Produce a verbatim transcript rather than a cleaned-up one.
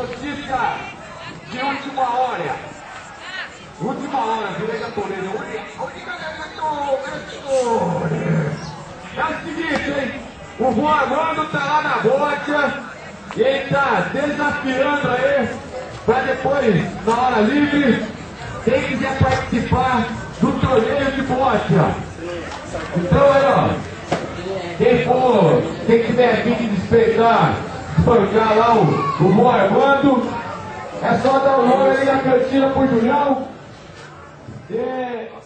Notícia de última hora. Última hora, virei japonês. É o seguinte, hein? O Juan Armando tá lá na bocha e ele tá desafiando aí pra depois, na hora livre, quem quiser participar do torneio de bocha. Então aí, ó. Quem for, quem tiver aqui de despejar, espancar lá o, o Juan Armando, é só dar o nome ali na cantina pro Julião. E...